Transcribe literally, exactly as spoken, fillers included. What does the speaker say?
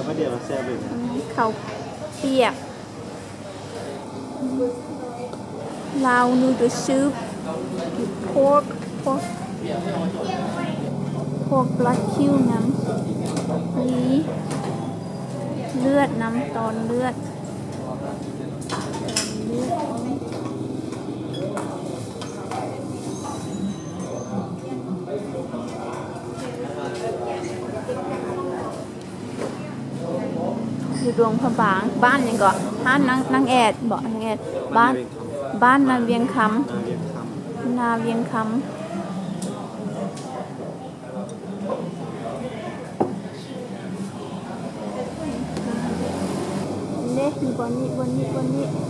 ไม่เดียวเราแซ่บเลยข้าวเปียกลาวนูดซุปพวกพวกพวกบลัดคิวน้ำนี้เลือดน้ำตอนเลือดเลือดอยู่ดวงพระบางบ้านยังก่อนบ้านนางนางแอดบอกนางแอดบ้านบ้านนาเวียงคำนาเวียงคำเล็กอยู่บนนี้บนนี้บนนี้